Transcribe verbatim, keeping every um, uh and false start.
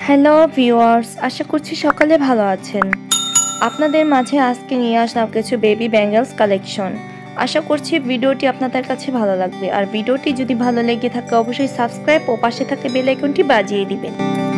Hello viewers, আশা করছি সকালে ভালো আছেন। আপনাদের মাঝে আজকে নিয়ে আসলাম কিছু বেবি ব্যাঙ্গলস কালেকশন। আশা করছি ভিডিওটি আপনাদের কাছে ভালো লাগবে। আর ভিডিওটি যদি ভালো লেগে থাকে অবশ্যই সাবস্ক্রাইব ও পাশে থাকা বেল আইকনটি বাজিয়ে দিবেন।